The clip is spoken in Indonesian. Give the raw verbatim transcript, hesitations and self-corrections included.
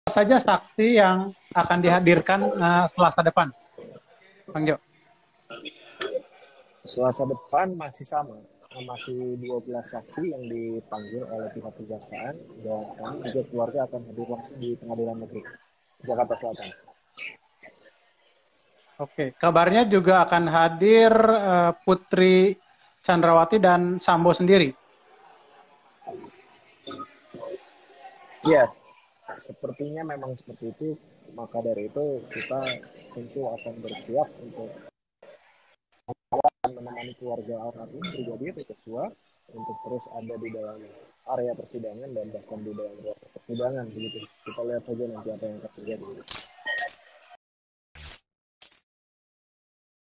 saja saksi yang akan dihadirkan uh, Selasa depan, Bang Jo? Selasa depan masih sama, masih dua belas saksi yang dipanggil oleh pihak kejaksaan dan kami juga keluarga akan hadir langsung di Pengadilan Negeri Jakarta Selatan. Oke, kabarnya juga akan hadir uh, Putri Chandrawati dan Sambo sendiri. Ya, sepertinya memang seperti itu. Maka dari itu kita tentu akan bersiap untuk menemani keluarga almarhum Brigadir Yosua untuk terus ada di dalam area persidangan dan bahkan di dalam ruang persidangan begitu. Kita lihat saja nanti apa yang akan terjadi.